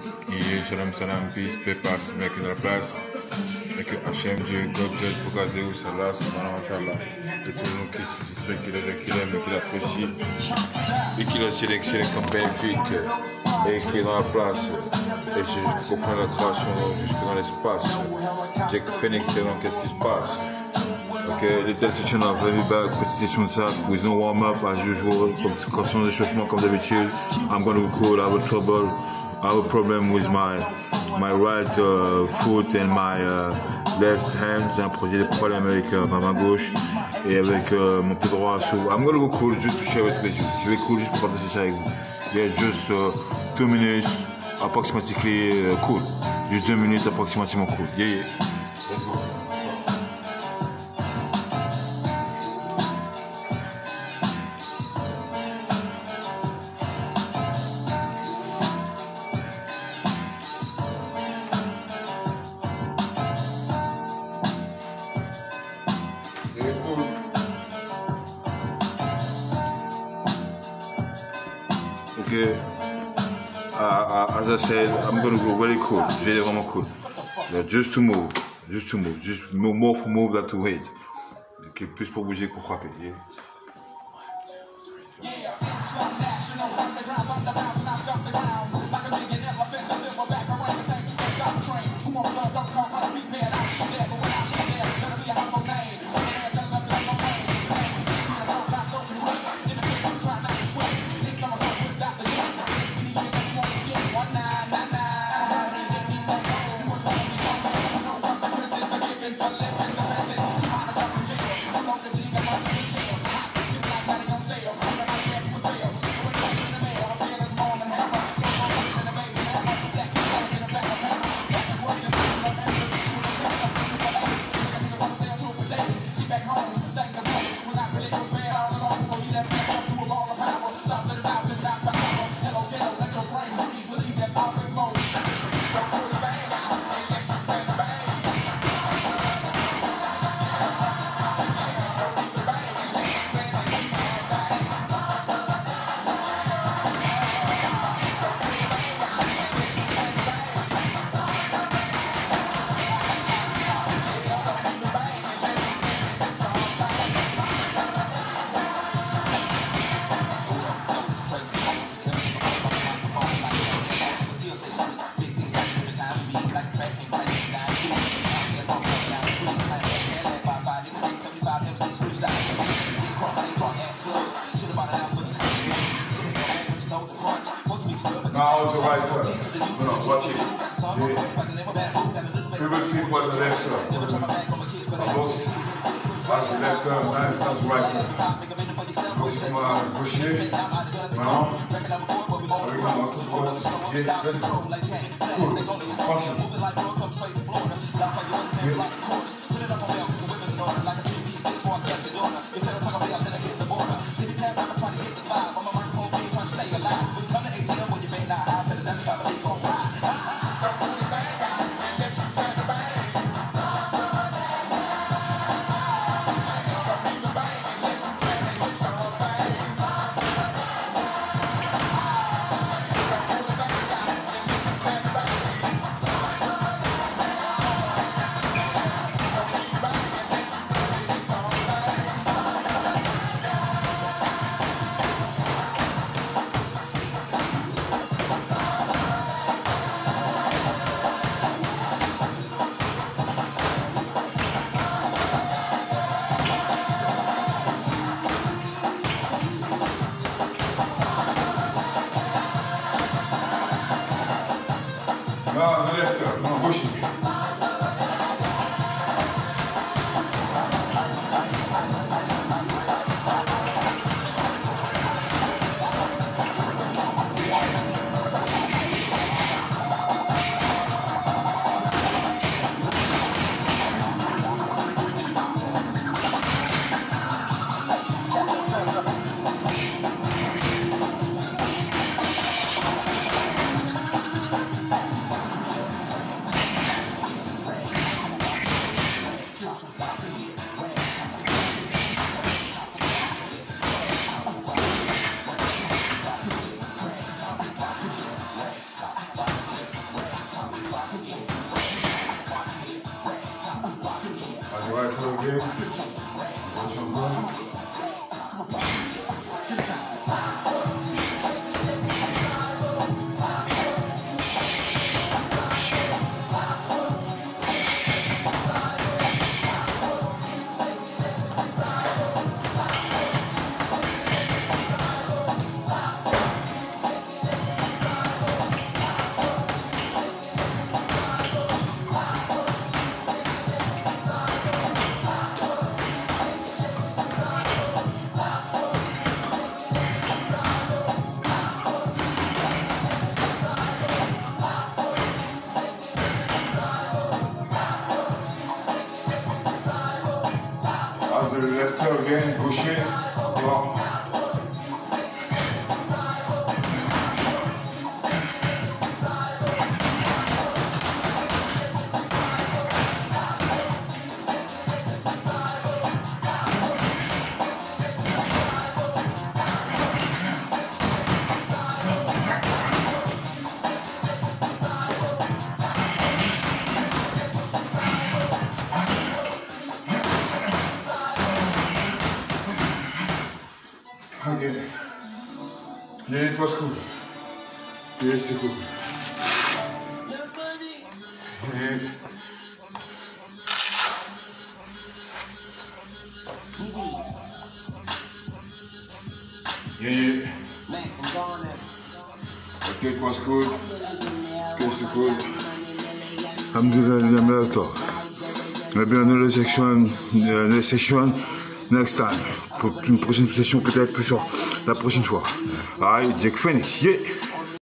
Et salam salam, peace, paix, passe, mec dans la place. Et que Hachem, Dieu, God, Judge, Bokadeu, Salah, Subhanallah, et tout le monde qui fait qu'il aime et qu'il apprécie, et qu'il a sélectionné comme bénéfique, et qui est dans la place, et c'est juste qu'on comprend la création jusque dans l'espace. Jack Phoenix, c'est donc qu'est-ce qui se passe? Okay, little section of heavy back, petite session de sac, with no warm-up as usual, comme sans échauffement comme d'habitude. I'm gonna go cool, I have trouble, I have a problem with my right foot and my left hand. J'ai un projet de problème avec ma main gauche et avec mon pied droit. So I'm gonna go cool, juste toucher avec mes yeux. Je vais cool juste pour partager ça avec vous. Yeah, just 2 minutes, approximately cool. Juste 2 minutes approximativement cool. Yeah, yeah. Let's go. Okay, as I said, I'm gonna go very cool, really vraiment cool. Just to move, just more for move than to wait. Okay, plus pour bouger pour frapper. Yeah. Now the right turn. No, watch it. Yeah. Triple sweep was the left turn. Above. That's the left turn. Nice, that's the right turn. Proxima gaucher. Maintenant. Avec ma main toute droite. Yeah, let's go. Cool. Tranquille. Да, на левую сторону, очень. Alright, so again. The left toe again, gaucher, droit. Okay. Yeah, it was cool. Yes, it's cool. Yeah. Yeah. Okay, it was cool. Okay, c'est cool. Alhamdulillah, maybe another session next time. Pour une prochaine session peut-être plus fort la prochaine fois. Alright, Jack Phoenix, yeah.